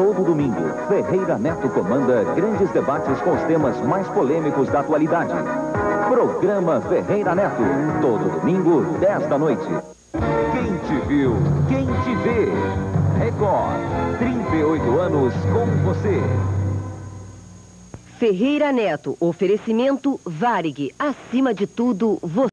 Todo domingo, Ferreira Neto comanda grandes debates com os temas mais polêmicos da atualidade. Programa Ferreira Neto, todo domingo, 10 da noite. Quem te viu, quem te vê. Record, 38 anos com você. Ferreira Neto, oferecimento Varig. Acima de tudo, você.